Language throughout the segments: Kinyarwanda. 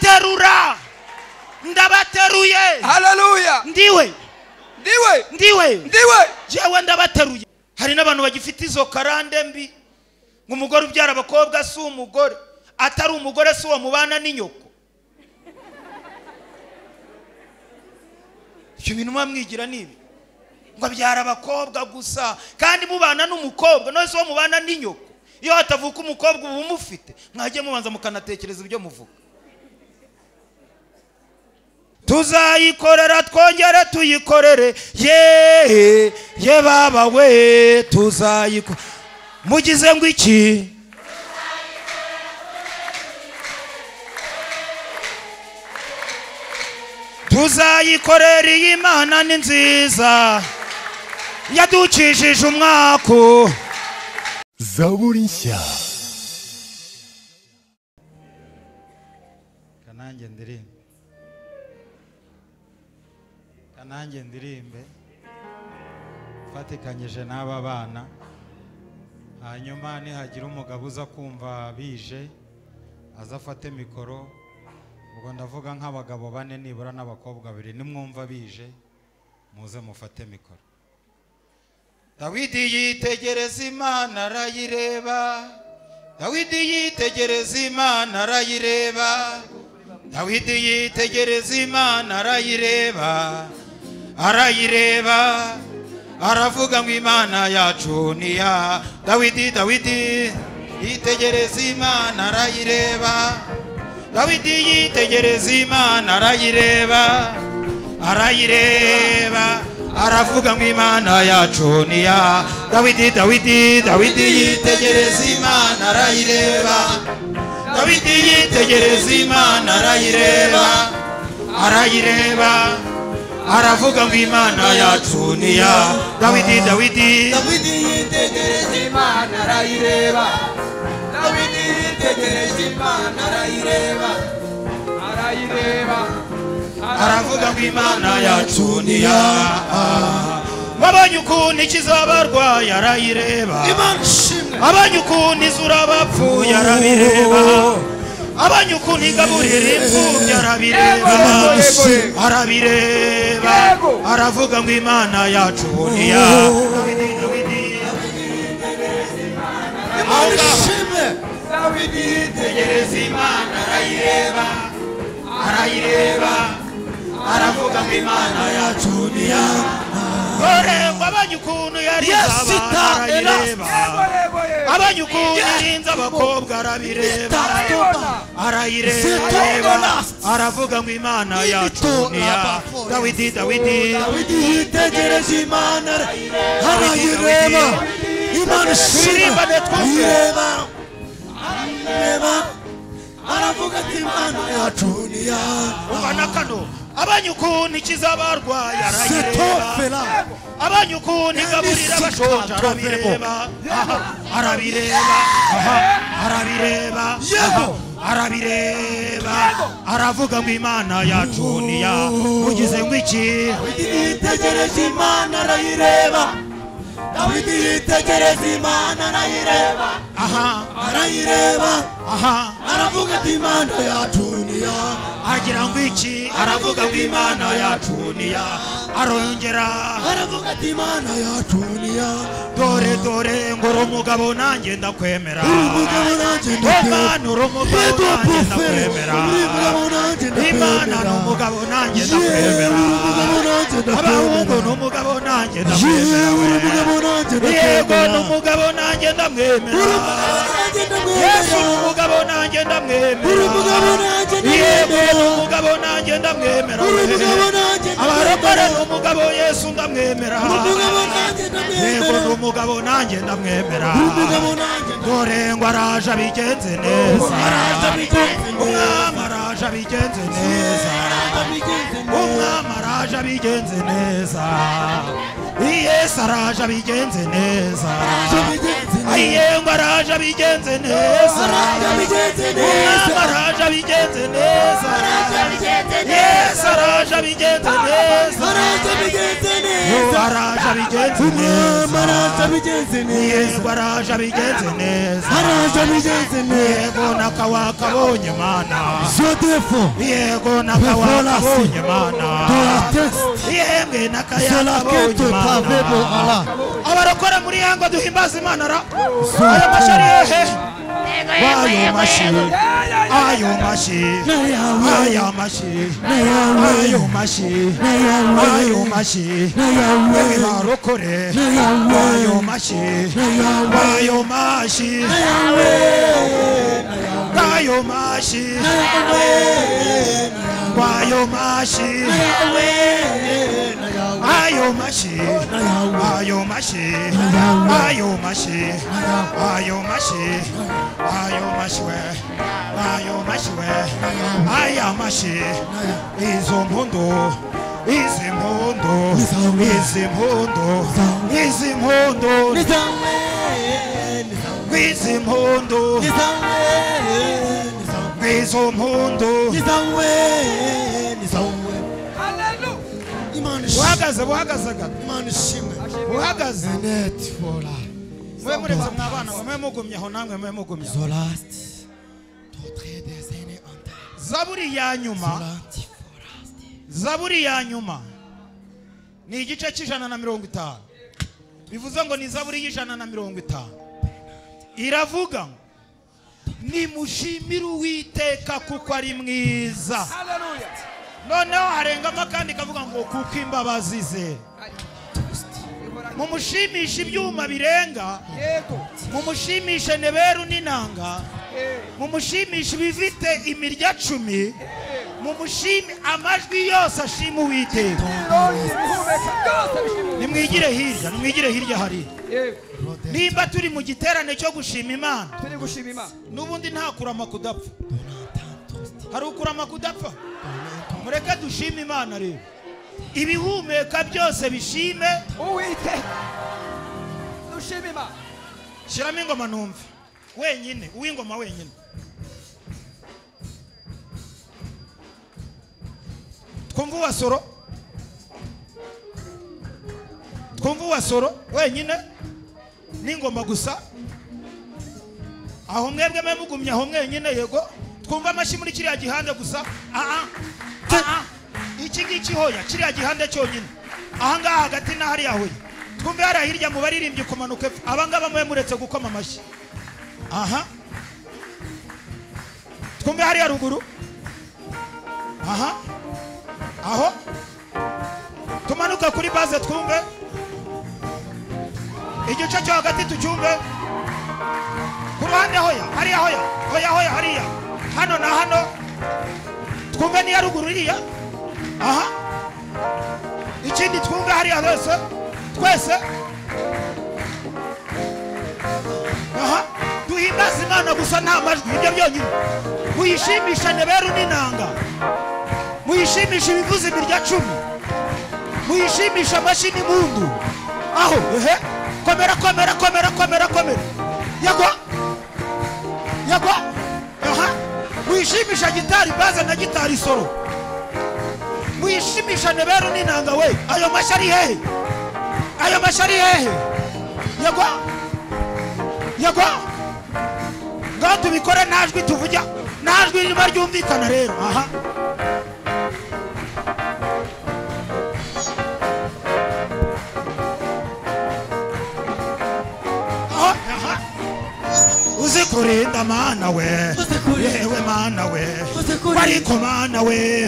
ndabaterura ndabateruye. Hallelujah. Ndiwe jewe ndabateruye. Hari n'abantu bagifite izo karande mbi ngo umugore ubyara abakobwa si umugore, atari umugore si uwo mubana n'inyoko. Icyo bintu mwamwigira nibi ngo abyara abakobwa gusa kandi mubana n'umukobwa none si uwo mubana n'inyoko. Iyo hatavuka umukobwa ubu mufite mwagiye mubanza mukanatekereza ibyo muvuga. Tuzayikorera twongere tuyikorere ye baba we tuzayikora. Mugize ngo iki? Tuzayikorera iyi Mana ni nziza yadukijije umwaka. Zaburi nshya. Kanange ndirimbe fatikanyije n'aba bana, hanyuma nihagira umugabo uza kumva bije azafate mikoro. Ubwo ndavuga nk'abagabo 4 nibura n'abakobwa 2, nimwumva bije muze mufate mikoro. Dawidi yitegereza Imana arayireba, Dawidi yitegereza Imana arayireba, Dawidi yitegereza Imana arayireba, arayireba aravuga ngo Imana yacu ni ya Dawidi. Dawidi yitegereza Imana arayireba, Dawidi yitegereza Imana arayireba, arayireba aravuga ngo Imana yacu ni ya Dawidi. Dawidi yitegereza Imana arayireba, Dawidi yitegereza Imana arayireba, arayireba aravuga ngo Imana yacu ni ya Dawidi. Dawidi yitegereza Imana arayireba, Dawidi yitegereza Imana arayireba, arayireba aravuga ngo Imana yacu ni ya. Wabonye ukuntu ikiza abarwayi arayireba, abonye ukuntu izura abapfuye arabireba, abonye ukuntu igaburira imfubyi arabireba, arabireba aravuga ngo Imana yacu ni ya. Dawidi yitegereza Imana arayireba, arayireba aravuga ngo Imana yacu ni ya. Abonye ukuntu yari abana arayireba, abonye ukuntu irinze abakobwa arabireba, arayireba aravuga ngo Imana yacu ni ya Dawidi. Dawidi yitegereza Imana arayireba, Imana arayireba, arayireba aravuga ati Imana yacu ni ya. Ubana kano abonye ukuntu ikiza abarwayi arayireba, abonye ukuntu igaburira abashonje arabireba, arabireba, arabireba, arabireba aravuga ngo Imana yacu ni ya. Mugize ngo iki? Dawidi yitegereza Imana arayireba, Dawidi yitegereza Imana arayireba, arayireba, aravuga ati Imana yacu ni ya. Agira ngo iki? Aravuga ngo Imana yacu ni ya. Arongera aravuga ati Imana yacu ni ya. Dore ngo umugabo nanjye ndakwemera, umugabo nanjye ndakwemera, umugabo nanjye ndakwemera, Imana n'umugabo nanjye ndakwemera, abahungu n'umugabo nanjye ndakwemera, yego n'umugabo nanjye ndamwemera, Yesu n'umugabo nanjye ndamwemera, yego n'umugabo nanjye ndamwemera, abarokore n'umugabo Yesu ndamwemera, yego n'umugabo nanjye ndamwemera. Dore ngo araje abigenze neza, umwami araje abigenze neza, umwami araje abigenze neza, Yesu araje abigenze neza, ngo araje abigenze neza, umwami araje abigenze neza, Yesu araje abigenze neza, neza araje abigenze neza araje abigenze neza yego araje abigenze neza araje abigenze neza yego nakawakabonye mana jodefo yego nakawakabonye mana yemwe nakayakabonye mana abarokora muri yango duhimbaza imana ra ayo mashari hehe ayo mashi ayo mashi ayo mashi ayo mashi ayo mashi yewe barokore ayo mashi ayo mashi ayo mashi ayo mashi ayo mashi ayo mashi ayo mashi ayo mashi ayo mashi we ayo mashi we aya mashi izo mpundu izi mpundu izi mpundu izi mpundu izi mpundu izo mpundu uhagaze buhagaze gato Imana ishimwe uhagaze net fora mwe muretse mwabana mwe mugumye aho namwe mwe mugumye Zolast d'autres des années en terre zaburi ya nyuma zaburi ya nyuma ni igice c'150 bivuze ngo ni zaburi y'150 iravuga ngo nimushimire Uwiteka kuko ari mwiza noneho harengamo kandi kavuga ngo kuko imbabazi ze mumushimisha ibyuma birenga mumushimisha neberu n'inanga mumushimisha ibifite imirya 10 mumushimi amajwi yose ashima Uwiteka nimwigire hirya hari nimba turi mu giterane cyo gushima Imana n'ubundi nta kurama kudapfa hari ukurama kudapfa mureke dushime Imana rero ibihumeka byose bishime Uwiteka dushime Imana shiramo ingoma numve wenyine uw'ingoma wenyine twumva uwasoro wenyine n'ingoma gusa aho mwebwe mwe mugumye aho mwenyine yego twumva amashyi muri kiriya gihande gusa iki ngiki hoya kiriya gihande cyonyine aha ngaha hagati na hariya hoya twumve hariya hirya mu baririmbyi kumanuka epfo abangaba mwe muretse gukoma amashyi aha twumve hariya ruguru aha aho tumanuka kuri base twumve igice cyo hagati tucyumve ku ruhande hoya hariya hoya hariya hano na hano twumve niya ruguru iriya aha ikindi twumve hariya twese aha duhimbaza Imana gusa nta majwi ibyo byonyine muyishimisha neberu n'inanga muyishimisha ibivuze imirya 10 muyishimisha amashyi n'impundu aho komera yagwa aha muyishimisha gitari baza na gitari solo muyishimisha neberu n'inanga we ayo mashari hehe yagwa ngaho tubikore najwi tuvuga najwi riba ryumvikana rero aha uzikurinda Mana we yewe Mana we ariko Mana we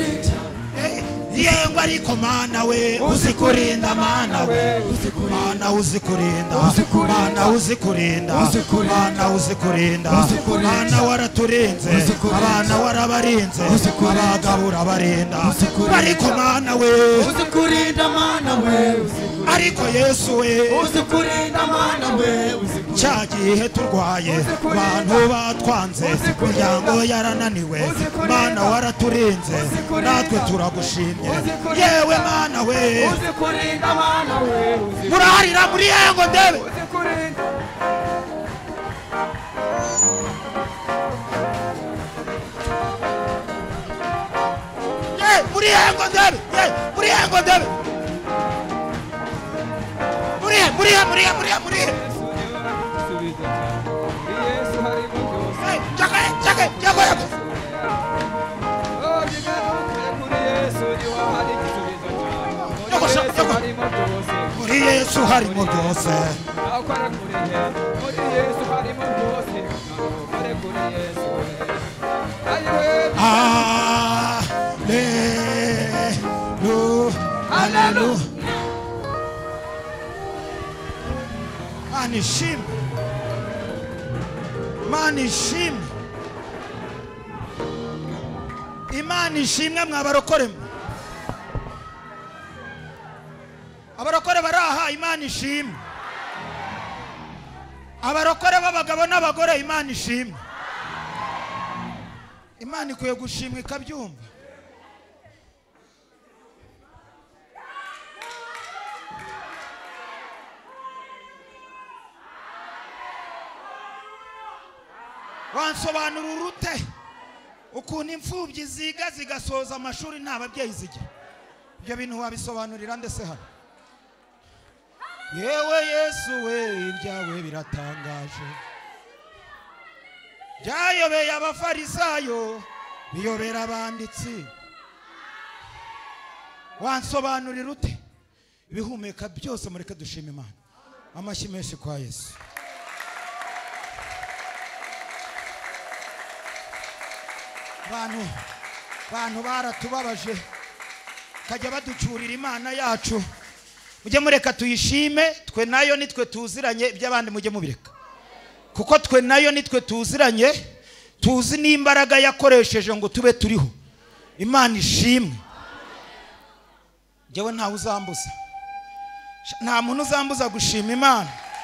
yengwa ariko Mana we uzikurinda Mana we Mana uzikurinda Mana uzikurinda Mana uzikurinda Mana waraturinze abana warabarinze abagabura barinda ariko Mana we uzikurinda Mana we ariko Yesu we uzikurinda Mana we cyagihe turwaye abantu batwanze imiryango yarananiwe Mana waraturinze natwe turagushimye yewe Mana we muraharira muri yengo ndebe muri yengo ndebe murihe muri Yesu harimo byose. Hallelujah. Imana ishimwe mwabarokore. Abarokore baraha Imana ishimwe. Abarokore b'abagabo n'abagore Imana ishimwe. Imana ikwiye gushimwa ikabyumva. Wansobanura urute ukuntu imfubyi ziga zigasoza amashuri nta babyeyi zigira. Ibyo bintu wabisobanurira ndetse hano. Yewe Yesu we ibyawe biratangaje. Byayobeye abafarisayo biyobera abanditsi. Wansobanurira ute ibihumeka byose mureke dushima Imana. Amashyi menshi kwa Yesu. Bantu baratubabaje kajya baducurira Imana yacu. Mujye mureka tuyishime, twe nayo nitwe tuziranye, iby'abandi mujye mubireka. Kuko twe nayo nitwe tuziranye, tuzi n'imbaraga yakoresheje ngo tube turiho. Imana ishimwe. Jewe ntawe uzambuza. Nta muntu uzambuza gushima Imana.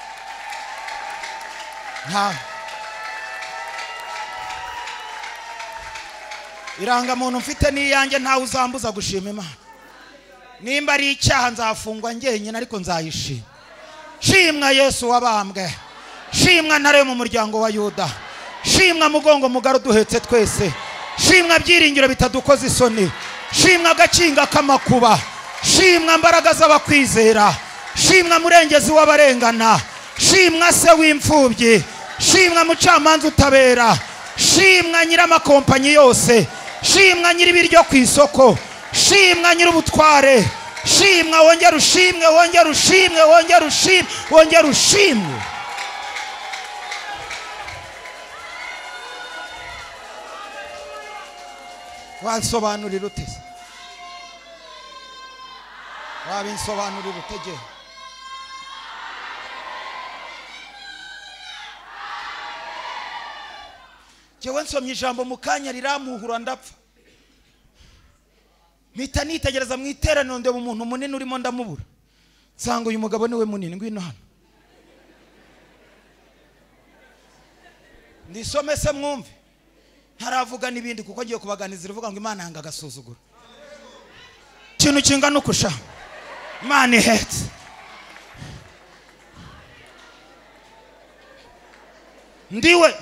Iranga muntu mfite niyanjye ntawe uzambuza gushima Imana. Nimba ari icyaha nzafungwa ngenyine ariko nzayishima. Shimwa Yesu wabambwe. Shimwa ntare mu muryango wa Yuda. Shimwa mugongo mugaro duhetse twese. Shimwa byiringiro bitadukoza isoni. Shimwa gakinga kamakuba. Shimwa mbaraga z'abakwizera. Shimwa murengezi w'abarengana. Shimwa se w'imfubyi. Shimwa mucamanza utabera. Shimwa nyiramakompanyi yose. Shimwa nyiribiryo ku isoko. Shimwa nyirubutware. Shimwa wongera ushimwe, wongera ushimwe, wongera ushimwe, wongera ushimwe. Wansobanurira utese. Wabinsobanurira utege. Jewe nsomye ijambo mukanya riramuhura ndapfa. Mpita nitegereza mu iteraniro ndeba umuntu munini urimo ndamubura. Nsanga uyu mugabo niwe munini, ngwino hano. Ndisome se mwumve. Ntaravuga n'ibindi kuko ngiye kubaganizira uvuga ngo Imana yanga gasuzuguro. Kintu kingana ukusha. Imana ihetse. Ndiwe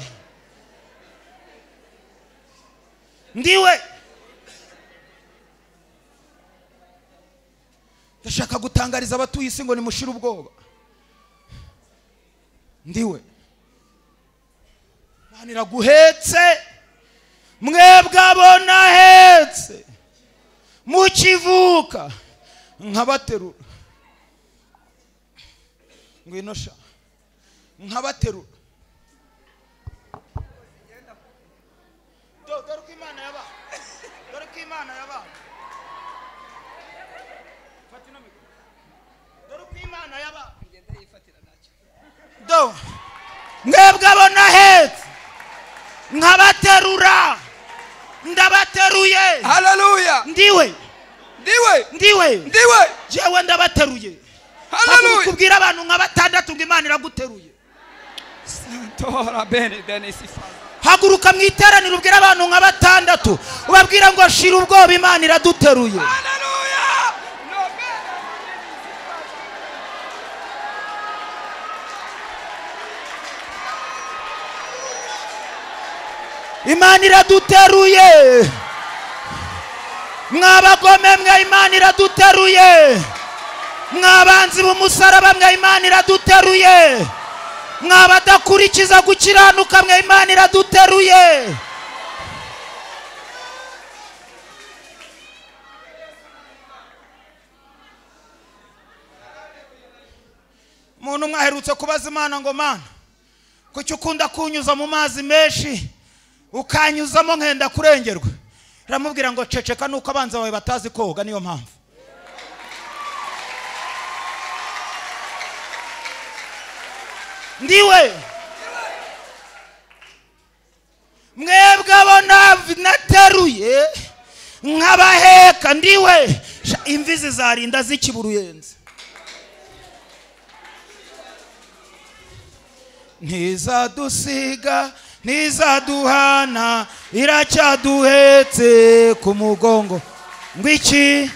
ndashaka gutangariza abatuye isi ngo nimushire ubwoba. Ndiwe Imana iraguhetse, mwebwe abona hetse mukivuka nkabaterura. Ngwino sha nkabaterura. Dore ko Imana yaba. Dore ko Imana yaba. Fatina mikro. Dore ko Imana yaba. Ngenda yifatira nacyo. Do. Mwebwe abona hetse nkabaterura. Ndabateruye. Hallelujah. Ndiwe. Jewe ndabateruye. Hallelujah. Kubwira abantu nka batandatu ngo Imana iraguteruye. Santora bene denisifa. Haguruka mu iteraniro ubwira abantu nka batandatu ubabwira ngo shira ubwoba Imana iraduteruye. Hallelujah. Imana iraduteruye. Mwabagome mwe Imana iraduteruye. mwabanzi b'umusaraba mwe Imana iraduteruye, mwabadakurikiza gukiranuka mwe Imana iraduteruye. Muntu mwaherutse kubaza Imana ngo Mana kuki ukunda kunyuza mu mazi menshi ukanyuzamo nkenda kurengerwa? Ramubwira ngo ceceka nuko abanza bawe batazi koga, niyo mpamvu. Ndiwe mwebwe abona nateruye nkabaheka, ndiwe imvi zizarinda zikiburuyenze. Ntizadusiga ntizaduhana iracyaduhetse ku mugongo. Ngwiki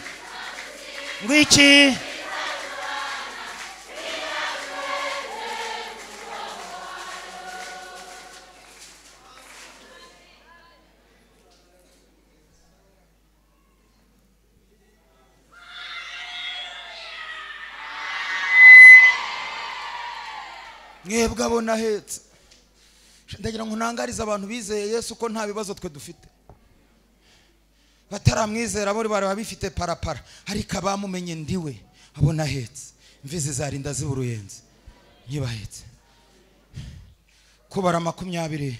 mwebwe abona hetse. Ndagira ngo ntangarize abantu bizeye Yesu ko nta bibazo twe dufite. Bataramwizera bari bafite parapara, ariko abamumenye ndiwe abona hetse, imvi zizarinda ziburuyenze nyibahetse. Kubara 26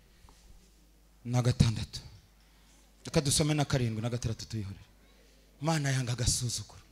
reka dusome na 7 na 6 tuyihorere. Mana yanga agasuzuguro,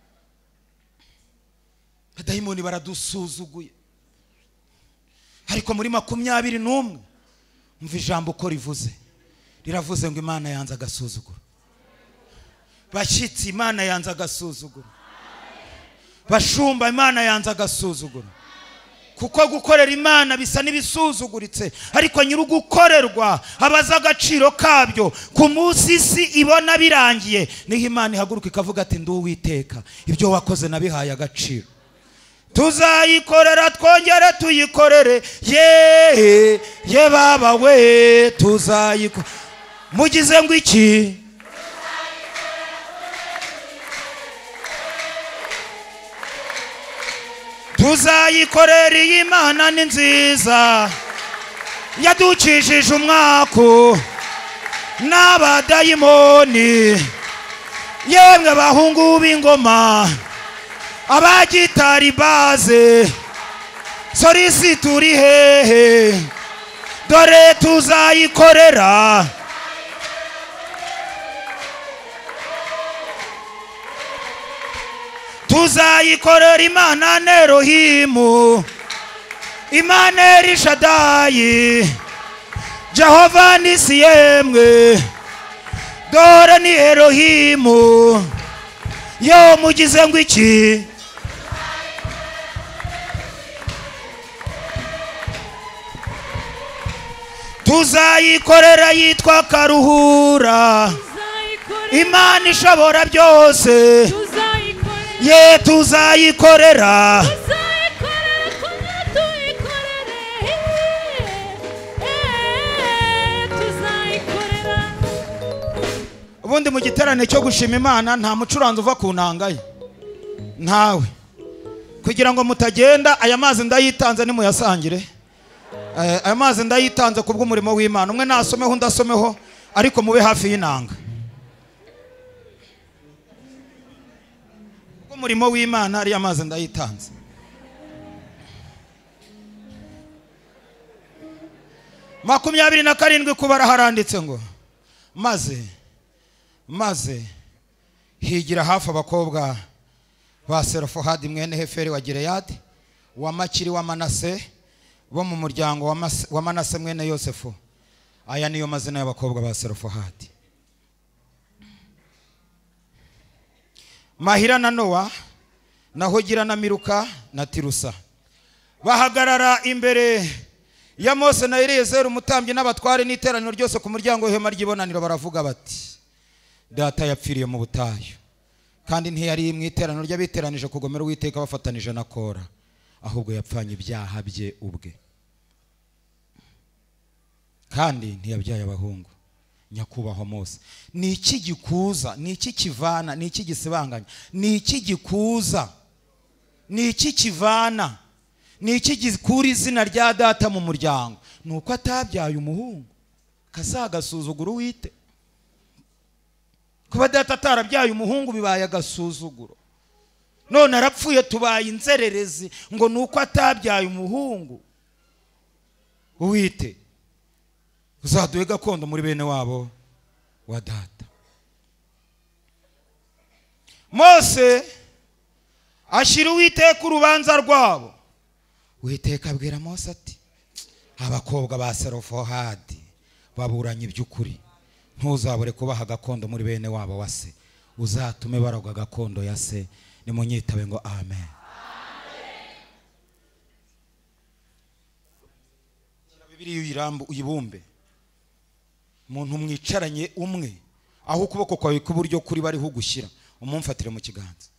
badayimoni baradusuzuguye, ariko muri 21 umva ijambo uko rivuze. Riravuze ngo Imana yanze agasuzuguro. Bashyitsi, Imana yanze agasuzuguro. Bashumba, Imana yanze agasuzuguro. Kuko gukorera Imana bisa n'ibisuzuguritse, ariko nyir'ugukorerwa abaza agaciro kabyo. Ku munsi isi ibona birangiye niho Imana ihaguruka ikavuga ati ndi Uwiteka, ibyo wakoze nabihaye agaciro. Tuzayikorera twongere tuyikorere, ye baba we tuzayikorera. Mugize ngo iki? Tuzayikorera, iyi Imana ni nziza, yadukijije umwaku n'abadayimoni. Yemwe bahungu b'ingoma, abagitari baze, sorisi turi hehe, dore tuzayikorera. Tuzayikorera Imana Elohimu, Imana Elishadayi, Jehova Nisi, yemwe dore ni Elohimu. Yo mugize ngo iki? Tuzayikorera yitwa Karuhura, Imana ishobora byose. Ye tuzayikorera. Ubundi mu giterane cyo gushima Imana nta mucuranzi uva ku nanga ye, ntawe. Kugira ngo mutagenda, aya mazi ndayitanze nimuyasangire. Aya mazi ndayitanze kubw'umurimo w'Imana. Umwe nasomeho ndasomeho, ariko mube hafi y'inanga. Umurimo w'Imana ari amazi ndayitanze. Makumyabiri na karindwi kubara haranditse ngo maze higira hafi abakobwa ba Serofehadi mwene Heferi wa Gileyadi, wa Makiri wa Manase, bo mu muryango wa Manase mwene Yosefu. Aya niyo mazina y'abakobwa ba Serofehadi. Mahira na Nowa na Hogira na Miruka na Tirusa bahagarara imbere ya Mose na Eliyezeri umutambyi n'abatware n'iteraniro ryose ku muryango w'ihema ry'ibonaniro. Baravuga bati, data yapfiriye mu butayu, kandi ntiyari mu iteraniro ry'abiteranije kugomera Uwiteka bafatanije na Kora, ahubwo yapfanye ibyaha bye ubwe, kandi ntiyabyaye abahungu. Nyakubahwa Mose, ni iki gikuza, ni iki kivana, ni iki gisibanganya, ni iki gikuza ni iki kivana, ni iki gikura izina rya data mu muryango? Ni uko atabyaye umuhungu. Kazagasuzuguro wite. Kuba data atarabyaye umuhungu bibaye agasuzuguro. None arapfuye tubaye inzererezi ngo ni uko atabyaye umuhungu. Uwite uzaduhe gakondo muri bene wabo wa data. Mose ashira Uwiteka urubanza rwabo. Uwiteka abwira Mose ati abakobwa ba Selofohadi baburanye iby'ukuri, ntuzabure kubaha gakondo muri bene wabo wa se, uzatume baragwa gakondo ya se. Nimunyitabe ngo amen. Bibiliya uyibumbe, umuntu mwicaranye umwe, aho ukuboko kwawe kw'iburyo kuri bariho gushyira, umumfatire mu kiganza.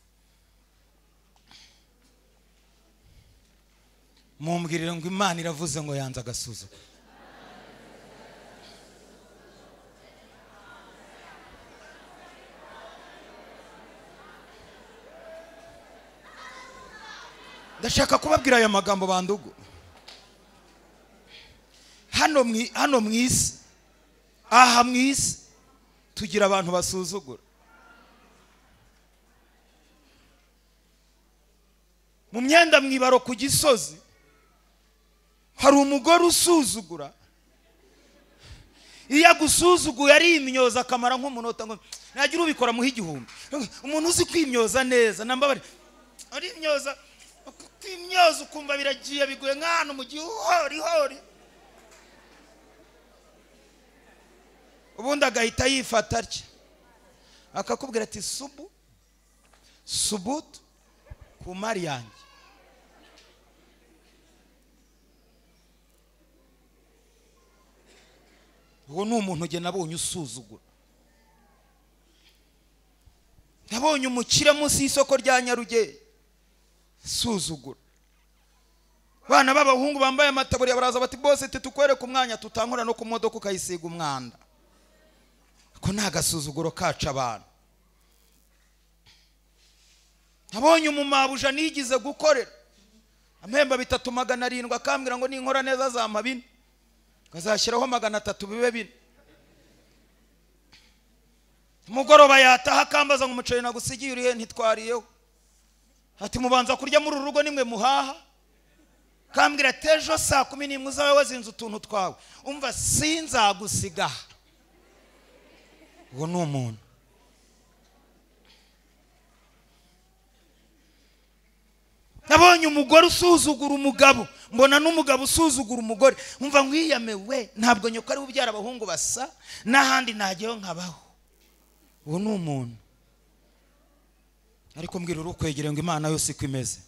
Mumbwirire ngo Imana iravuze ngo yanze agasuzuguro. Ndashaka kubabwira aya magambo bandugu. Hano mwisi, aha mwisi tugira abantu basuzugura. Mu myenda mwibaro ku Gisozi hari umugore usuzugura. Iyo agusuzuguye ari imyoza akamara nk'umunota ngo nagira ubikora muha igihumbi. Umuntu uzi kwimyoza neza nambabare ari imyoza, kwimyoza ukumva biragiye biguye nk'ahantu mu gihori. Ubundi agahita yifata atya akakubwira ati subutu ku mari yanjye. Uwo ni umuntu uge nabonye usuzugura. Nabonye umukire munsi y'isoko rya Nyarugenge suzugura. Bana b'abahungu bambaye amataburiya baraza bati bose tukwereka umwanya tutankora no ku modoka ukayisiga umwanda. Ko nta gasuzuguro kaca abantu. Nabonye umumabuja nigize gukorera amemba 3,700 akambwira ngo ninkora neza azampa 4, kazashyiraho 300 bibe 4. Mugoroba yataha akambaza ngo umuceri nagusigiye urihe ntitwariyeho. Ati mubanza kurya muri urugo nimwe muhaha. Kambwira tejo saa 11 uzawe wazinze utuntu twawe. Umva sinzagusiga. Uwo ni umuntu. Nabonye umugore usuzugura umugabo, mbona n'umugabo usuzugura umugore. Umva nkwiyamewe ntabwo nyoko ari ubyara abahungu basa n'ahandi najyeho nkabaho. Uwo ni umuntu. Ariko mbwira urukwegere ngo Imana yose iko imeze.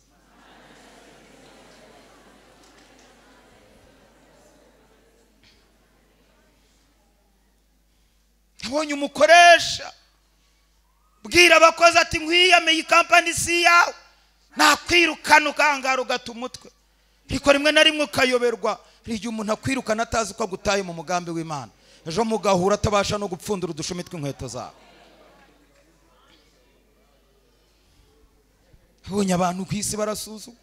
Nabonye umukoresha bwira abakozi ati nkwiyameye ikampani si yawe, nakwirukana ukangara ugata umutwe. Ariko rimwe na rimwe ukayoberwa, igihe umuntu akwirukana atazi ko agutaye mu mugambi w'Imana, ejo mugahura atabasha no gupfundura udushumi tw'inkweto zawe. Nabonye abantu ku isi barasuzugura.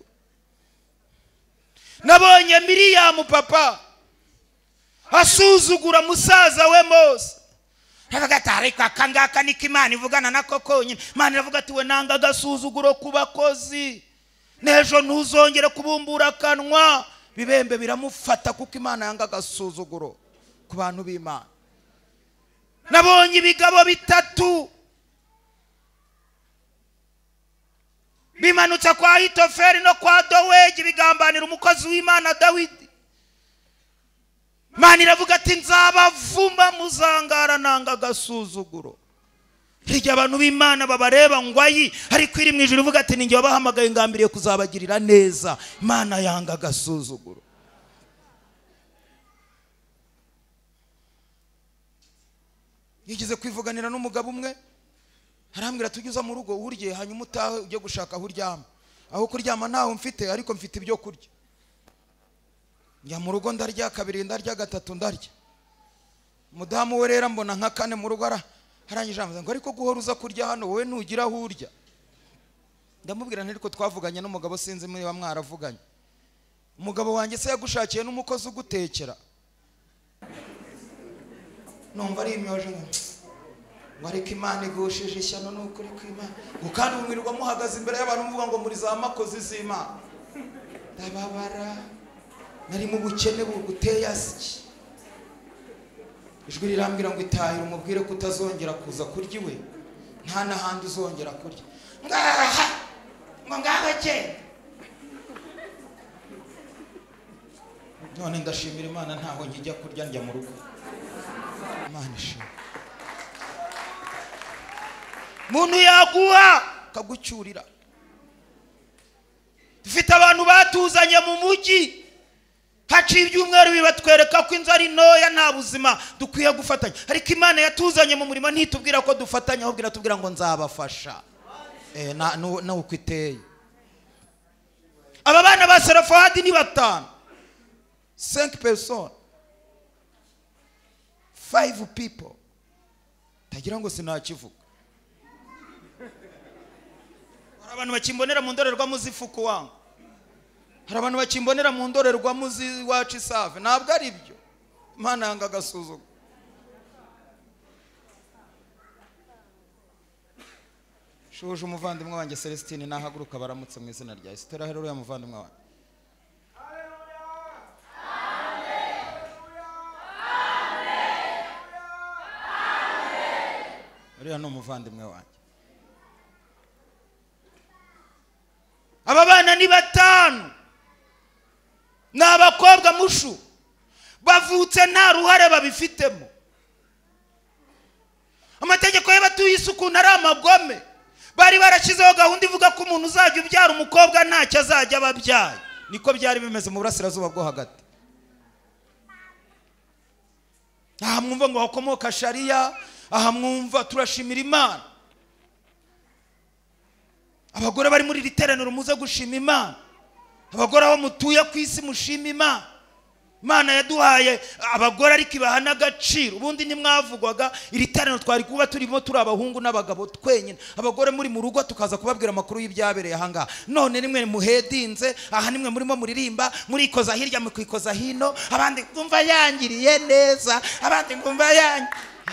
Nabonye Miriyamu papa asuzugura musaza we Mose. Ariko akangaka niko Imana ivugana nako konyine. Imana iravuga ati we nanga agasuzuguro ku bakozi, n'ejo ntuzongere kubumbura akanwa. Bibembe biramufata kuko Imana yanga agasuzuguro ku bantu b'Imana. Nabonye ibigabo 3 bimanutse kwa Ahitofeli no kwa Dowegi bigambanira umukozi w'Imana Dawidi. Imana iravuga ati nzabavuma muzangara nanga agasuzuguro. Hirya abantu b'Imana babareba ngwayi, ariko iri mu ijuru ivuga ati ninjye wabahamagaye ngambiriye kuzabagirira neza. Imana yanga agasuzuguro. Yigize kwivuganira n'umugabo umwe, arambwira tujye mu rugo urye hanyuma utahe ujye gushaka aho uryama. Aho kuryama ntaho mfite, ariko mfite ibyo kurya. Njya mu rugo ndarya, 2 ndarya, 3 ndarya. Mudamu we rero mbona nka 4 mu rugo arangije ambaza ngo ariko guhora uza kurya hano wowe ntugira aho urya. ndamubwira nti ariko twavuganye n'umugabo sinzi muri mwaravuganye. Umugabo wanjye se yagushakiye n'umukozi ugutekera. Numva ari imyoje ngo ariko Imana igushije ishyano n'ukuri kw'Imana. Kandi umwirirwa muhagaze imbere y'abantu muvuga ngo muri za makozi z'Imana. Ndababara nari mu bukene buguteye asiki. Ijwi rirambwira ngo itahira umubwire ko utazongera kuza kurya iwe, nta n'ahandi uzongera kurya. Ngaha genda. None ndashimira Imana ntaho njya kurya njya mu rugo. Imana ishimwe. Muntu yaguha kagucyurira. Dufite abantu batuzanye mu mujyi, haciye ibyumweru bibatwereka ko inzu ari ntoya nta buzima dukwiye gufatanya, ariko Imana yatuzanye mu murimo ntitubwira ko dufatanya, ahubwo iratubwira ngo nzabafasha. Na uko iteye. Aba bana ba Serafadi ni 5, 5 personnes, 5 people. Tagira ngo sinakivuga. Hari abantu bakimbonera mu ndorerwamo z'ifuku wangu, hari abantu bakimbonera mu ndorerwamo z'iwacu Isave. Ntabwo ari byo. Imana yanga agasuzugo. Shuje umuvandimwe wanjye Celestine nahaguruka baramutse mu izina rya Yesu. Tera haleluya muvandimwe wanjye. Uriya ni umuvandimwe wanjye. Aba bana ni 5, ni abakobwa mushu, bavutse nta ruhare babifitemo. Amategeko y'abatuye isuku ari amagome. Bari barashyizeho gahunda ivuga ko umuntu uzajya ubyara umukobwa ntacyo azajya ababyaye. Niko byari bimeze mu burasirazuba bwo hagati. Aha mwumva ngo hakomoka sharia, aha mwumva turashimira Imana. Abagore bari muri riteraniro muze gushima Imana. Abagore aho mutuye ku isi mushima Imana. Imana yaduhaye abagore ariko ibahana agaciro. Ubundi nimwavugwaga iriteraniro twari kuba turimo turi abahungu n'abagabo twenyine. Abagore muri mu rugo tukaza kubabwira amakuru y'ibyabereye ahanga. None nimwe muhedinze, aha nimwe murimo muririmba, murikoza hirya mukikoza hino, abandi kumva yangiriye neza, abandi kumva yangi.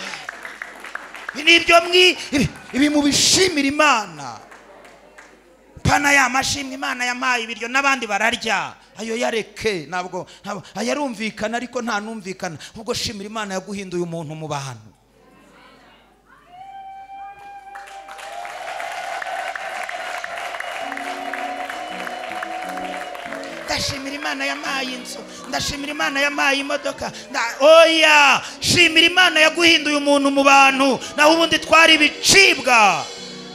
Nibyo ibi mubishimira Imana. Pana ya mashimwe Imana yamaye ibiryo n'abandi bararya. Ayo yareke ntabwo ayarumvikana ariko nta numvikana. Ubwo shimira Imana yaguhinduye umuntu mu bantu. Ndashimira Imana yamaye inzu, ndashimira Imana yamaye imodoka. Oya, shimira Imana yaguhinduye umuntu mu bantu. Naho ubundi twari ibicibwa.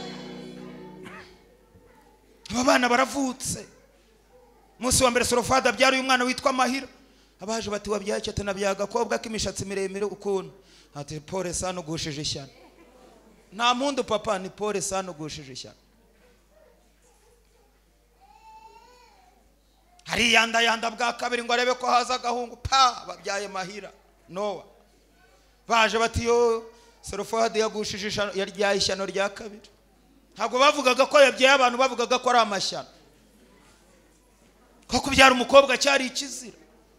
Aba bana baravutse. Munsi wa mbere Serafadi abyara uyu mwana witwa Mahira. Abaje bati wabyaye cyate nabyaye agakobwa k'imishatsi miremire ukuntu. Ati pole sana ugushije ishyano. Nta mundu papa, ni pole sana ugushije ishyano. Hari yanda bwa kabiri ngo arebe ko haza agahungu. Babyaye Mahira Nowa. Baje bati yo Serafadi yagushije ishyano, yaryaye ishyano rya kabiri. Ntabwo bavugaga ko yabyaye abantu, bavugaga ko ari amashyano. Ko kubyara umukobwa cyari ikizira.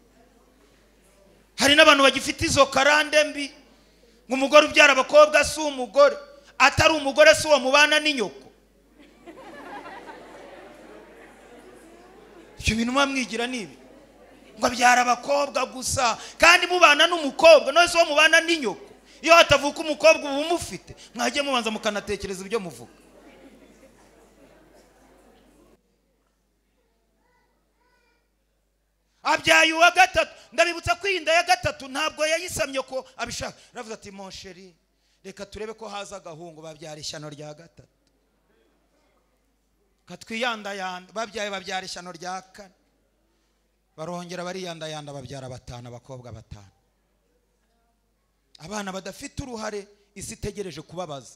Hari n'abantu bagifite izo karande mbi ngo umugore ubyara abakobwa si umugore, atari umugore si uwo mubana n'inyoko. Icyo bintu mwamwigira nibi ngo abyara abakobwa gusa kandi mubana n'umukobwa, no si uwo mubana n'inyoko. Iyo hatavuka umukobwa ubu mufite, mwagiye mubanza mukanatekereza ibyo muvuga. Abyaye uwa gatatu. Ndabibutsa ko inda ya gatatu ntabwo yayisamye ko abishaka. Ravuze ati mon chéri, reka turebe ko haza agahungu. Babyara ishyano rya gatatu. Katwiyandayanda babyara ishyano rya 4. Barongera bariyandayanda babyara 5, abakobwa 5. Abana badafite uruhare, isi itegereje kubabaza.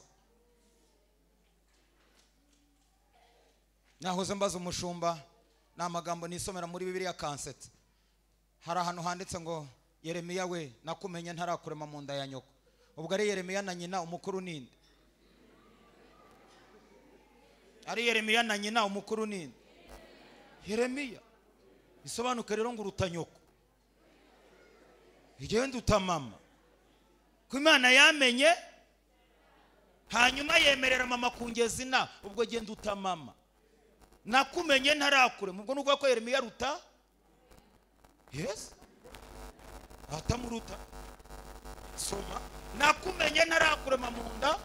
Nahoze mbaza umushumba n'amagambo nisomera muri Bibiliya kansetse. Hari ahantu handitse ngo Yeremiya we nakumenye ntarakurema mu nda ya nyoko. Ubwo ari Yeremiya na nyina umukuru ninde? ari Yeremiya na nyina umukuru nini? Yeremiya. Bisobanuka rero ngo uruta nyoko, igenda utamama. Ko Imana yamenye hanyuma yemerera mama kungeza ina, ubwo genda utamama. Nakumenye ntarakure, ubwo nuko ko Yeremiya ruta. Yes, atamuruta. Soma, nakumenye ntarakurema mu nda.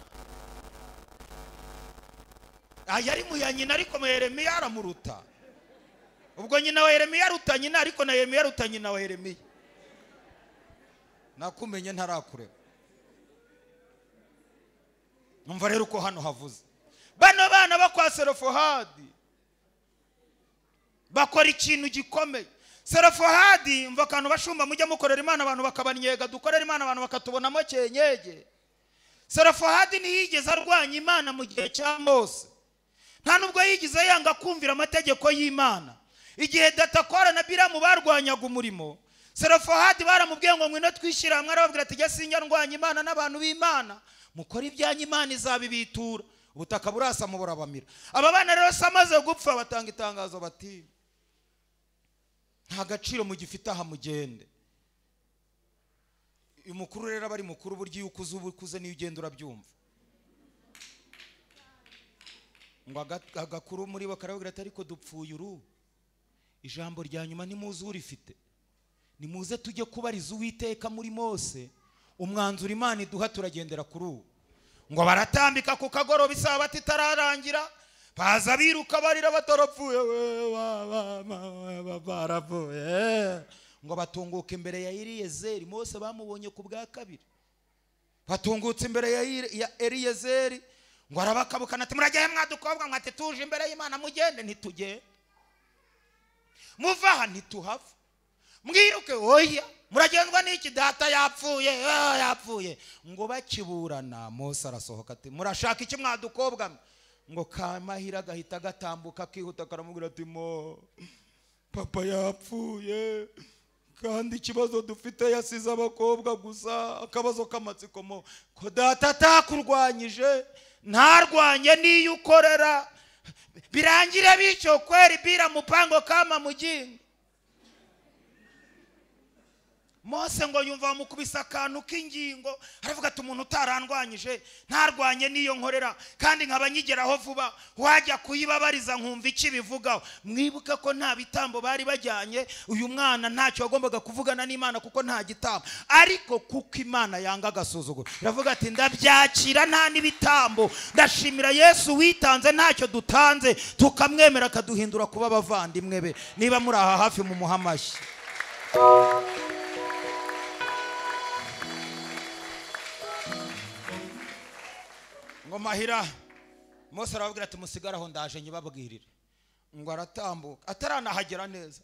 Yari mu ya nyina ariko Yeremiya aramuruta. Ubwo nyina wa Yeremiya ruta nyina, ariko na Yeremiya ruta nyina wa Yeremiya. Nakumenye ntarakurema. Numva rero uko hano havuze. Bano bana bakwa Selofohadi bakora ikintu gikomeye. Selofohadi mva kantu bashumba mujya mukorera Imana abantu bakabanyega, dukorera Imana abantu bakatubonamo cyenyege. Selofohadi ntiyigeze arwanya Imana mu gihe cya Mose, nta nubwo yigize yanga kumvira amategeko y'Imana. Igihe Datakora na Biramu barwanyaga umurimo, Selofohadi baramubwiye ngo ngwino twishyira hamwe, arababwira ati jya ndwanya Imana n'abantu b'Imana, mukora ibyanyu Imana izabibitura. Ubutaka burasa mu burabamira. Aba bana rero samaze gupfa batanga itangazo bati nta gaciro mu gifite aha mugende. Uyu mukuru rero bari mukuru buryo iyo ukuze niyo ugenda urabyumva. Ngo agakuru muri bakarabwira ati ariko dupfuye uru ijambo rya nyuma nimuze urifite, nimuze tujye kubariza Uwiteka muri Mose umwanzuro Imana iduha turagendera kuri ubu. Ngo baratambika ku kagoroba Isabato itararangira, baza biruka barira batarapfuye baravuye. Ngo batunguka imbere ya Eliyezeri. Mose bamubonye ku bwa kabiri, batungutse imbere ya Eliyezeri. Ngo arabakabukana ati muragiye mwadukobwa mwate tuje imbere y'Imana mugende. Ntitugende, muvaha ntituhava, mwiruke oya muragendwa n'iki data yapfuye yapfuye. Ngo bakiburana Mose arasohoka ati murashaka iki mwadukobwa? Ngo Kamahira gahita gatambuka kihuta karamubwira ati mo papa yapfuye kandi ikibazo dufite yasize abakobwa gusa, akabazo k'amatsiko mo ko data atakurwanyije ntarwanye niyo ukorera birangire bityo kweri bira mupango kama mujinga. Mose ngo yumva mukubisa akantu k'ingingo, aravuga ati umuntu utarandwanyije ntarwanye niyo nkorera kandi nkaba nyigeraho vuba, wajya kuyibabariza nkumva iki bivugaho. Mwibuke ko nta bitambo bari bajyanye, uyu mwana ntacyo agombaga kuvugana n'Imana kuko nta gitambo, ariko kuko Imana yanga agasuzuguro iravuga ati ndabyakira nta n'ibitambo, ndashimira Yesu witanze ntacyo dutanze tukamwemera akaduhindura kuba abavandimwe be. Niba muri aha hafi mu muhamashyi. Ngo Mahira Mose arababwira ati musigaraho ndaje nyibabwirire. Ngo aratambuka ataranahagera neza,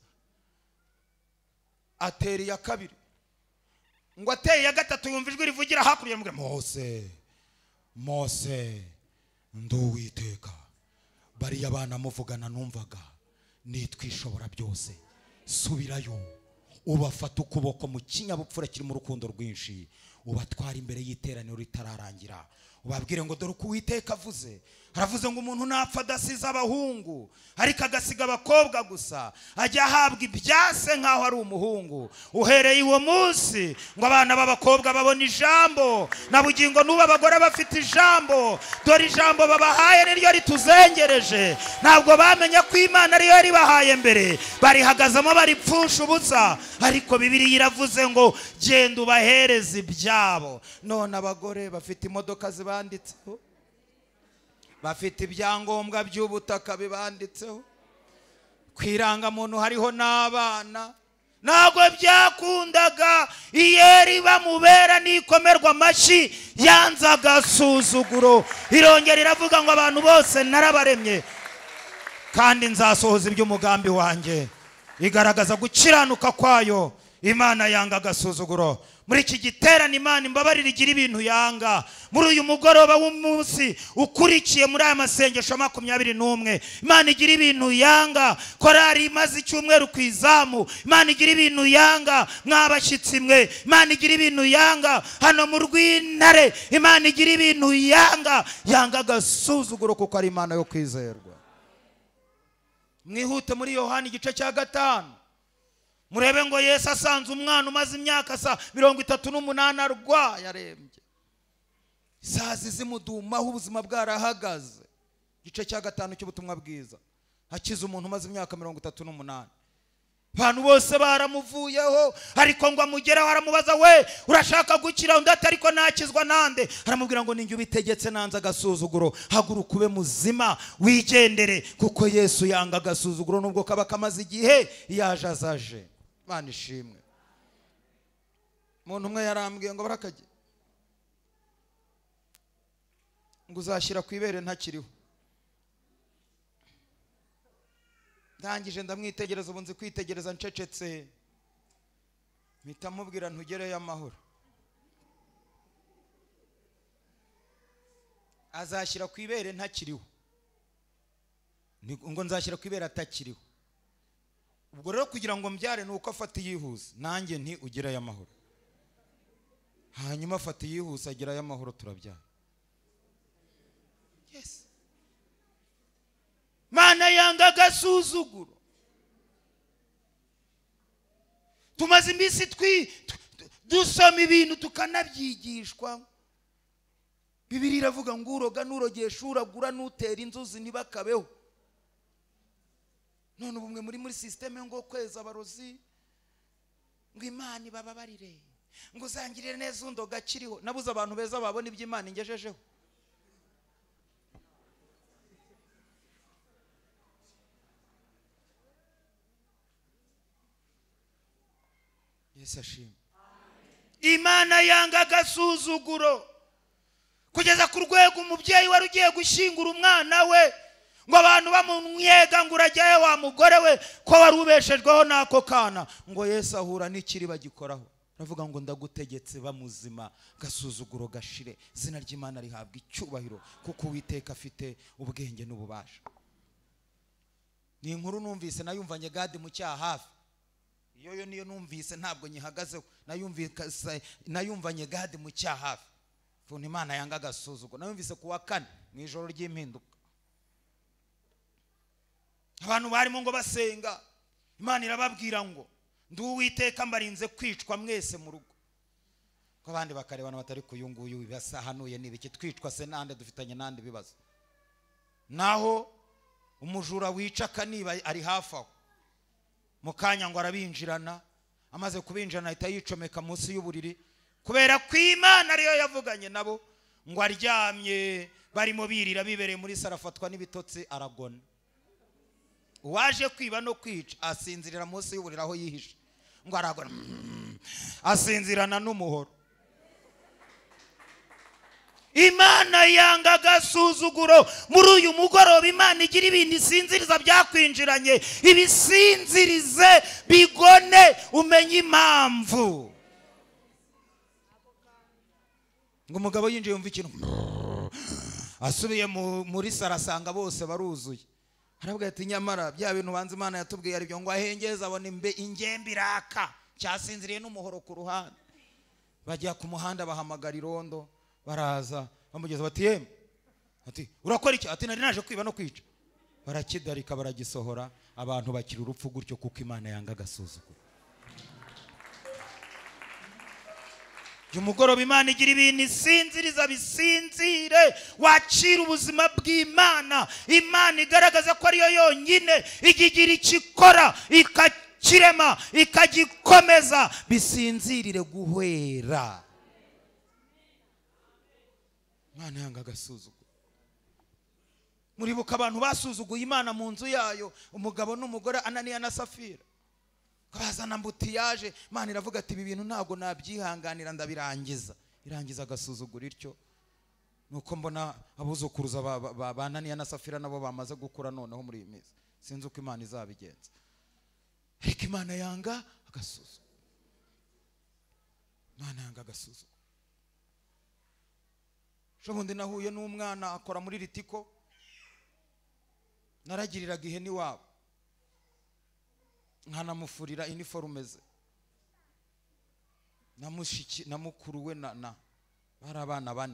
atera iya kabiri. Ngo ateye iya gatatu yumva ijwi rivugira hakurya mwe Mose Mose nduwiteka bariya bana muvugana numvaga nitwishobora byose, subirayo ubafata ukuboko mu kinyabupfura kiri mu rukundo rwinshi, ubatwara imbere y'iteraniro ritararangira, ubabwire ngo dore uko Uwiteka avuze. Aravuze ngo umuntu napfa adasize abahungu ariko agasiga abakobwa gusa, ajya ahabwa ibyase nkaho ari umuhungu. Uhereye uwo munsi ngo abana b'abakobwa babona ijambo, na bugingo n'ubu abagore bafite ijambo. Dore ijambo babahaye niryo rituzengereje, ntabwo bamenye ko Imana ariyo yaribahaye mbere, barihagazamo baripfusha ubusa. Ariko Bibiliya iravuze ngo genda ubahereze ibyabo. None abagore bafite imodoka zibanditseho, bafite ibyangombwa by'ubutaka bibanditseho, kwirangamuntu hariho n'abana. Ntabwo byakundaga iyeri bamubera n'ikomerwa amashyi, yanze agasuzuguro. Irongera iravuga ngo abantu bose narabaremye kandi nzasohoza iby'umugambi wanjye. Igaragaza gukiranuka kwayo. Imana yanga agasuzuguro. Muri iki giterane Imana imbabarira igira ibintu yanga. Muri uyu mugoroba w'umunsi ukurikiye muri aya masengesho 21, Imana igira ibintu yanga. Korari imaze icyumweru ku izamu, Imana igira ibintu yanga. Mwabashyitsi mwe, Imana igira ibintu yanga. Hano mu Rwintare, Imana igira ibintu yanga. Yanga agasuzuguro kuko ari Imana yo kwizerwa. mwihute muri Yohana igice cya 5 murebe ngo Yesu asanze umwana umaze imyaka 38 arwaye arembye, isazi zimudumaho, ubuzima bwarahagaze. Igice cya 5 cy'ubutumwa bwiza, hakiza umuntu umaze imyaka 38. Abantu bose baramuvuyeho, ariko ngo amugeraho aramubaza, we urashaka gukira? Undi ati ariko nakizwa nande? Aramubwira ngo ninjye ubitegetse, nanze agasuzuguro, haguruka ube muzima wigendere, kuko Yesu yanga agasuzuguro nubwo kaba kamaze igihe yaje azaje. Mana ishimwe. Umuntu umwe yarambwiye ngo barakajye ngo uzashyira ku ibere ntakiriho. Ndangije ndamwitegereza, ubu nzi kwitegereza ncecetse, mpita mubwira ntugereyo amahoro. Azashyira ku ibere ntakiriho, ngo nzashyira ku ibere atakiriho. Ubwo rero kugira ngo mbyare nuko afata yihuse, nanjye nti ugereyo amahoro. Hanyuma afata yihuse agerayo amahoro, turabyara. Yes. Mana yanga agasuzuguro. Tumaze iminsi dusoma ibintu tukanabyigishwa. Bibiliya iravuga ngo uroga nurogesha, uragura nutera inzuzi ntibakabeho. None ubumwe muri systeme ngo kweza abarozi, ngo Imana ibababarire, ngo uzangirire neza undoga kiriho. Nabuze abantu beza babona ibyo Imana ingejejeho. Yesu ashimwe. Imana yanga agasuzuguro kugeza ku rwego umubyeyi wari ugiye gushyingura umwana we ngo abantu bamunywega ngo urajyayo wa mugore we ko wari ubeshejweho n'ako kana, ngo Yesu ahura n'ikiri bagikoraho. Aravuga ngo ndagutegetse bamuzima, gasuzuguro gashire, izina ry'Imana rihabwa icyubahiro, kuko Uwiteka afite ubwenge n'ububasha. Ni inkuru numvise, nayumvanye Gadi mu cyaha hafi. Iyo niyo numvise, ntabwo nyihagazeho, nayumvanye Gadi mu cyaha hafi. Funta Imana yanga agasuzuguro, nayumvise ku wa 4 mu ijoro ry'impinduka. Abantu barimo ngo basenga, Imana irababwira ngo ndi Uwiteka mbarinze kwicwa mwese mu rugo. Ko abandi bakarebana batari kuyunguyu bibasahanuye nibiki, twicwa se nande, dufitanye nande bibazo. Naho umujura wica kaniba ari hafi aho, mukanya ngo arabinjirana, amaze kubinjirana ahita yicomeka munsi y'uburiri, kubera ko Imana ariyo yavuganye nabo. Ngo aryamye barimo birira bibereye muri sarafatwa n'ibitotsi, aragona. Uwaje kwiba no kwica asinzirira munsi y'uburiri aho yihishe, ngo aragona, asinzirana n'umuhoro. Imana yanga agasuzuguro. Muri uyu mugoroba Imana igira ibintu isinziriza byakwinjiranye, ibisinzirize bigone, umenye impamvu. Ngo umugabo yinjiye yumva ikintu, asubiye muri sarasanga bose baruzuye. Aravuga ati nyamara bya bintu banze Imana yatubwiye ari byo, ngo ahengeze abone ingembe iraka, cyasinziriye n'umuhoro ku ruhande. Bajya ku muhanda bahamagara irondo, baraza bamugeza bati yemwe, ati urakora iki? Ati nari naje kwiba no kwica. Barakidarika baragisohora, abantu bakira urupfu gutyo, kuko Imana yanga agasuzuguro. Umugoroba Imana igira ibintu isinziriza bisinzire, wakira ubuzima bw'Imana. Imana igaragaza ko ariyo yonyine igigira ikikora, ikakirema, ikagikomeza, bisinzirire guhwera. Imana yanga agasuzuguro. Muribuka abantu basuzuguye Imana mu nzu yayo, umugabo n'umugore Ananiya na Safira. Bazana mbutiyaje, Imana iravuga ati ibi bintu ntabwo nabyihanganira, ndabirangiza. Irangiza agasuzuguro ityo. Nuko mbona abuzukuruza ba Ananiya na Safira nabo bamaze gukura noneho muri iyi minsi. Sinzi uko Imana izabigenza, ariko Imana yanga agasuzuguro. Imana yanga agasuzuguro. Shobundi nahuye n'umwana akora muri Ritiko, naragiriraga ihene iwabo, nkanamufurira iniforume ze, namukuru we na bari abana 4.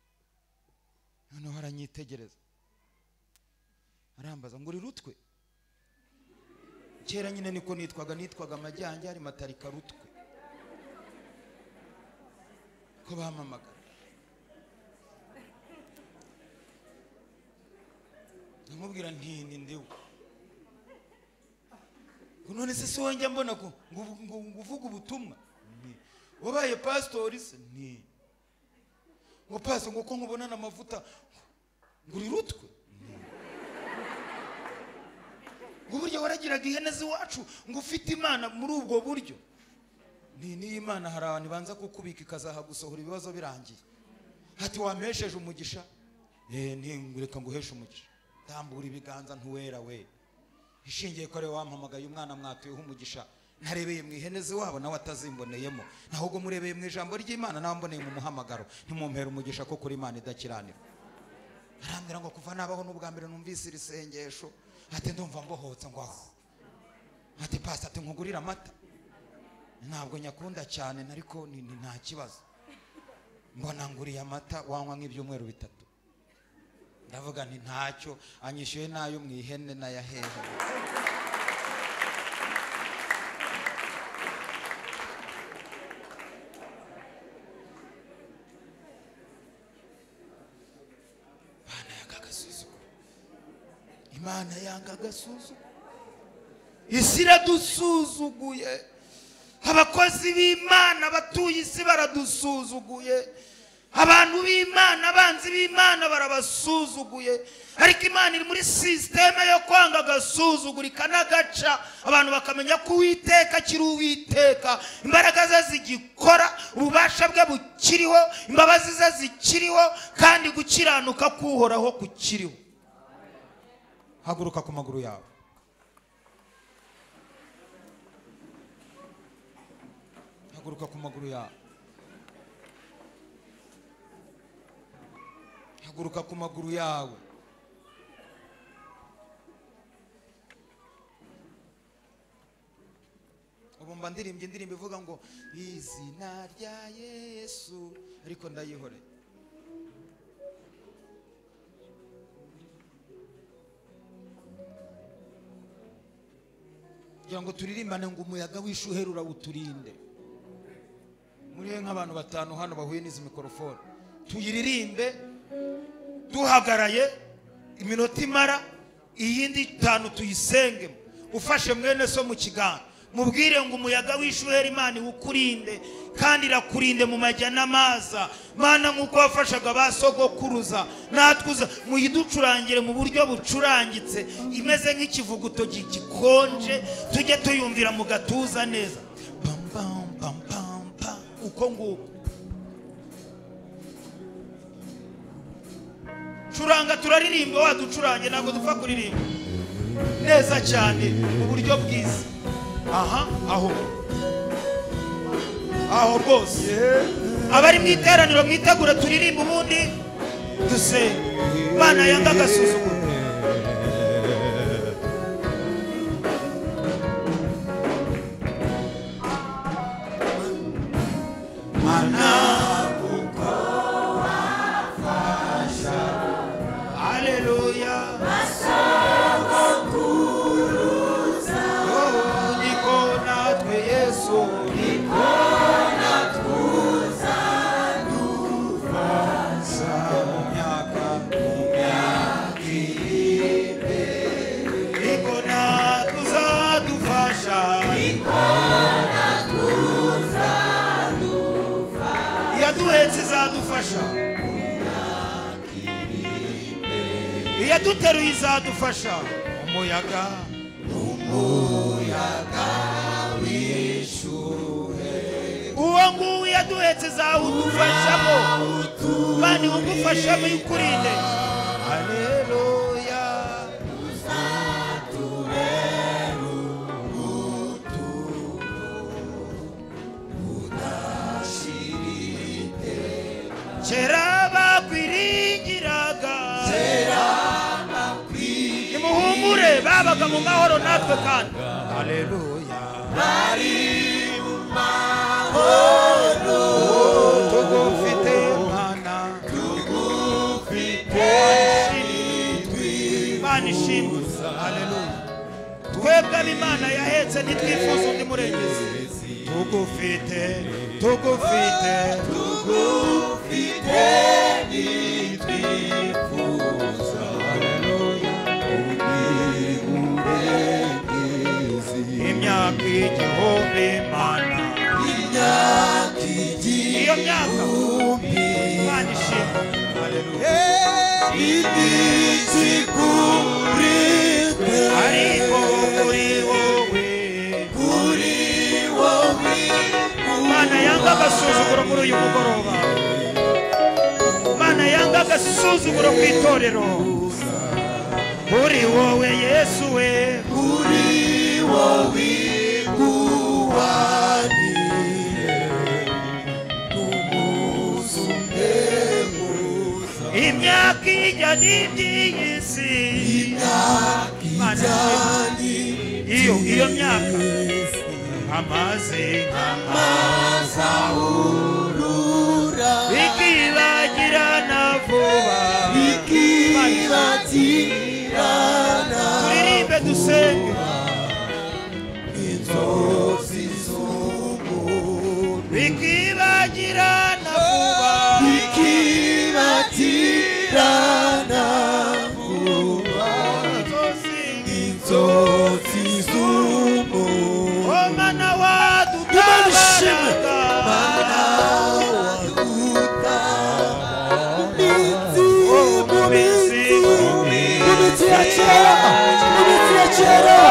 Noneho aranyitegereza, arambaza ngo uri rutwe? kera nyine niko nitwaga amajyanje ari matarika rutwe ko bamamagara namubwira nti ndiwe none se wongera mbona ko nguvuga ubutumwa wabaye pastori se ni ngo paso ngo ko nkubona n'amavuta nguri rutwe ngo buryo waragiraga ihene z'iwacu ngo ufite imana muri ubwo buryo ni imana hari abantu banza kukubika ikazaha gusohora ibibazo birangiye ati wampesheje umugisha ntireka nguheshe umugisha ndambura ibiganza ntuwera we ishingiye ko ari wampamagaye umwana mwatuyeho umugisha narebeye mu ihene z'iwabo nawe atazimboneyemo nahubwo murebeye mu ijambo ry'Imana nawe mboneye mu muhamagaro ntimumpera umugisha ko kuri Imana idakiranira arambwira ngo kuva nabaho n'ubwa mbere numvise iri sengesho ati ndumva mbohotse ngo aho ati pasta ati nkugurira amata ntabwo nyakunda cyane ariko ni nta kibazo mbona nguriye amata wanywa nk'ibyumweru 3 ndavuga nti ntacyo anyishyuye nayo mu ihene na yahehe Imana yanga gasuzu isira dusuzuguye abakozi b'Imana batuye isi baradusuzuguye abantu b'Imana abanzi b'Imana barabasuzuguye ariko Imana iri muri system yo kwanga gasuzugurika n'agaca abantu bakamenya ko Uwiteka kiri Uwiteka imbaraga ze zigikora ububasha bwe bukiriho imbabazi ze zikiriho kandi gukiranuka kuhoraho kukiriho haguruka ku maguru yawe haguruka ku maguru yawe haguruka ku maguru yawe ubu mba ndirimbye indirimbo ivuga ngo izina rya Yesu ariko ndayihoreye ngo turirimbane ngo umuyaga w'ishuhera uturinde muri nk'abantu 5 hano bahuye n'izi mikrofone tuyiririmbe duhagaraye iminota imara iyindi 5 tuyisenge ufashe mwene so mu kiganza mubwire ngo umuyaga w'ishuhera Imana ukurinde kandi irakurinde mu majya n'amaza Mana nkuko wafashaga basogokuruza natwuza muyiducurangire mu buryo bucurangitse imeze nk'ikivuguto gikonje tujye tuyumvira mu gatuza neza pam pam pam pam pam uko nguko curanga turaririmba waducurange ntabwo dupfa kuririmba neza cyane mu buryo bwiza aha aho rwose abari mu iteraniro mwitegura turirimba ubundi dusenge Imana yanga agasuzuguro Mana kuko wafasha haleluya basogokuruza niko natwe Yesu niko natwuza dufasha mu myaka imbere niko natwuza dufasha niko natwuza dufasha yaduhetse izadufasha yaduteruye izadufasha umuyaga wishuhe uwo nguwo yaduhetse zawudufashamo kandi ugufashamo yukurinde haleluya uzatuberu udashirite kera bakwiringiraga nimuhumure babaga mu mahoro natwe kandi haleluya bari mu mahoro tugufite Mana tugufite Imana ishimwe haleluya twebwe abo Imana yahetse ntitwifuza undi murengezi tugufite nitwifuza imyaka igihumbi Mana iyo myaka Imana ishimwe haleluya ariko kuri wowe Mana yanga agasuzuguro muri uyu mugoroba Mana yanga agasuzuguro ku itorero kuri wowe Yesu we kuri wowe imyaka ijyana iby'iy'isi iyo myaka amazi ahurura bikibagirana vuba turirimbe dusenge inzozi z'umuntu bikibagirana vuba inzozi z'umuntu oh Mana wadutabaraga mumitsi ya kera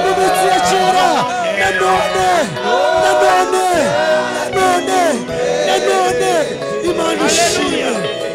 nanone Imana ishimwe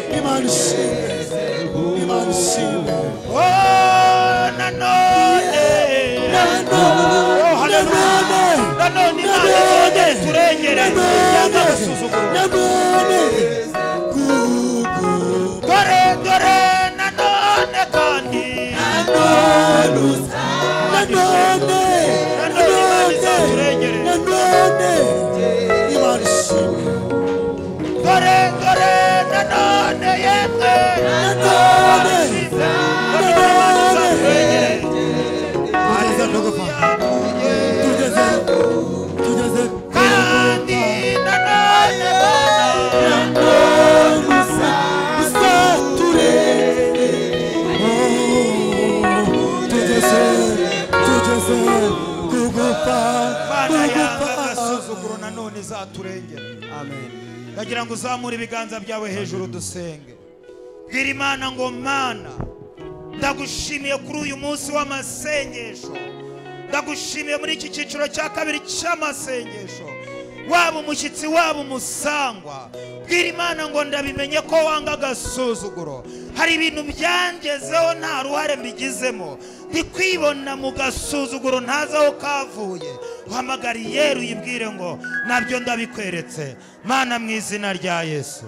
ndagira ngo uzamure ibiganza byawe hejuru dusenge bwira Imana ngo Mana ndagushimiye kuri uyu munsi w'amasengesho ndagushimiye muri iki cyiciro cya kabiri cy'amasengesho waba umushyitsi waba umusangwa bwira Imana ngo ndabimenye ko wanga agasuzuguro hari ibintu byangezeho nta ruhare mbigizemo ndi kwibona mu gasuzuguro ntazi aho kavuye uhamagariye uyibwire ngo nabyo ndabikweretse Mana mu izina rya Yesu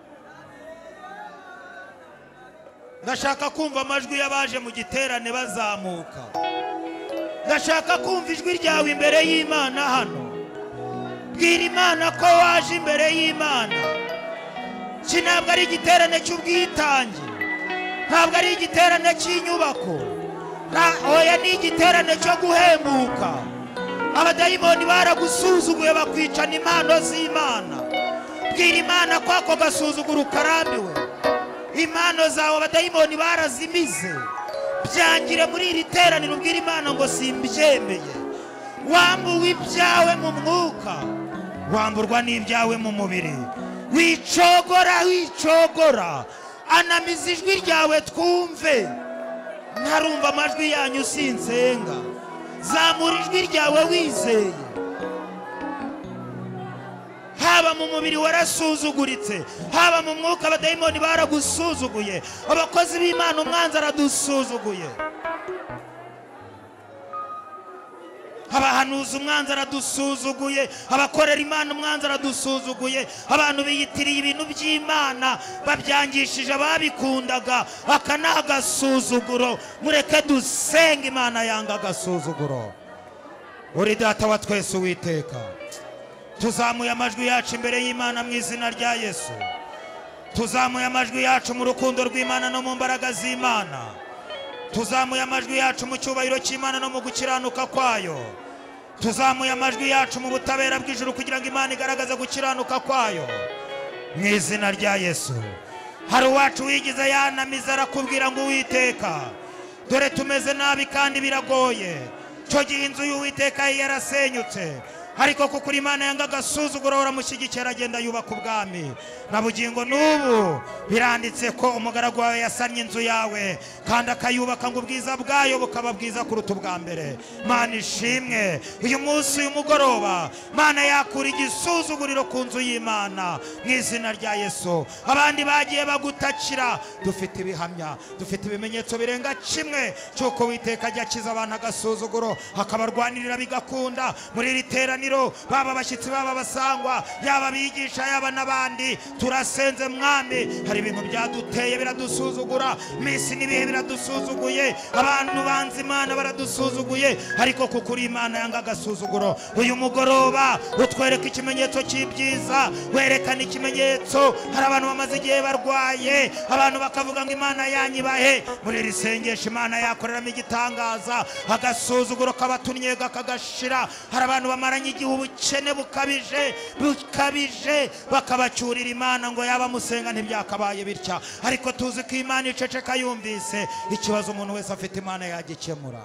ndashaka kumva amajwi y'abaje mu giterane bazamuka ndashaka kumva ijwi ryawe imbere y'Imana hano bwira Imana ko waje imbere y'Imana iki ntabwo ari igiterane cy'ubwitange ntabwo ari igiterane cy'inyubako oya ni igiterane cyo guhembuka abadayimoni baragusuzuguye bakwicana impano z'Imana bwira Imana ko ako gasuzuguro karambiwe impano zawe abadayimoni barazimize byangire muri iri teraniro ubwira Imana ngo simbyemeye wambuwe ibyawe mu mwuka wamburwa n'ibyawe mu mubiri wicogora anamiza ijwi ryawe twumve ntarumva amajwi yanyu sinsenga zamura ijwi ryawe wizeye haba mu mubiri warasuzuguritse haba mu mwuka abadayimoni baragusuzuguye abakozi b'Imana umwanzi aradusuzuguye abahanuzi umwanzi aradusuzuguye abakorera Imana umwanzi aradusuzuguye abantu biyitiriye ibintu by'Imana babyangishije ababikundaga aka ni agasuzuguro mureke dusenga Imana yanga agasuzuguro uri data wa twese Uwiteka tuzamuye amajwi yacu imbere y'Imana mu izina rya Yesu tuzamuye amajwi yacu mu rukundo rw'Imana no mu mbaraga z'Imana tuzamuye amajwi yacu mu cyubahiro cy'Imana no mu gukiranuka kwayo, tuzamuye amajwi yacu mu butabera bw'ijuru kugira ngo Imana igaragaze gukiranuka kwayo mu izina rya Yesu. Hari uwacu wigize yanamiza arakubwira ngo Uwiteka, dore tumeze nabi kandi biragoye. Cyo gihe inzu y'Uwiteka yarasenyutse, ariko kuko Imana yanga agasuzuguro uramushyigikira agenda yubaka ubwami. Na bugingo n'ubu biranditse ko umugaragu wawe yasannye inzu yawe kandi akayubaka ngo ubwiza bwayo bukaba bwiza kuruta ubwa mbere. Mana ishimwe, uyu munsi uyu mugoroba Mana yakura igisuzuguriro ku nzu y'Imana mu izina rya Yesu. Abandi bagiye bagutakira, dufite ibihamya, dufite ibimenyetso birenga kimwe cy'uko Uwiteka ajya akiza abantu agasuzuguro akabarwanirira bigakunda. Muri iri teraniro baba abashyitsi baba abasangwa, yaba abigisha yaba n'abandi, turasenze Mwami, hari ibintu byaduteye biradusuzugura, misi n'ibihe biradusuzuguye, abantu banze Imana baradusuzuguye, ariko kuko uri Imana yanga agasuzuguro, uyu mugoroba utwereka ikimenyetso cy'ibyiza, werekana ikimenyetso. Hari abantu bamaze igihe barwaye, abantu bakavuga ngo Imana yanyibahe. Muri iri sengesho Imana yakoreramo igitangaza, agasuzuguro kabatunnye kakagashira. Hari abantu bamaranye igihe ubukene bukabije bakabacyurira Imana ngo yaba musenga ntibyakabaye bitya, ariko tuzi ko Imana iceceka yumvise ikibazo umuntu wese afite Imana yagikemura.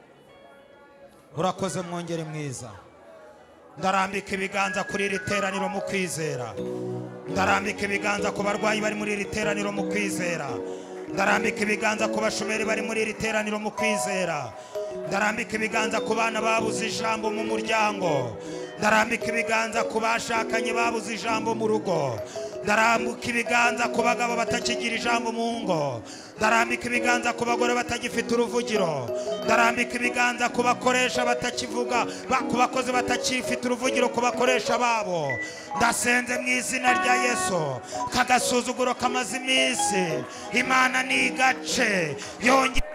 Urakoze mwongere mwiza. Ndarambika ibiganza kuri iri teraniro mu kwizera, ndarambika ibiganza ku barwayi bari muri iri teraniro mu kwizera, ndarambika ibiganza ku bashomeri bari muri iri teraniro mu kwizera, ndarambika ibiganza ku bana babuze ijambo mu muryango, ndarambika ibiganza ku bashakanye babuze ijambo mu rugo, ndarambika ibiganza ku bagabo batakigira ijambo mu ngo, ndarambika ibiganza ku bagore batagifite uruvugiro, ndarambika ibiganza ku bakoresha batakivuga, ku bakozi batakifite uruvugiro, ku bakoresha babo. Ndasenze mu izina rya Yesu, kagasuzuguro kamaze iminsi Imana ni gace yongera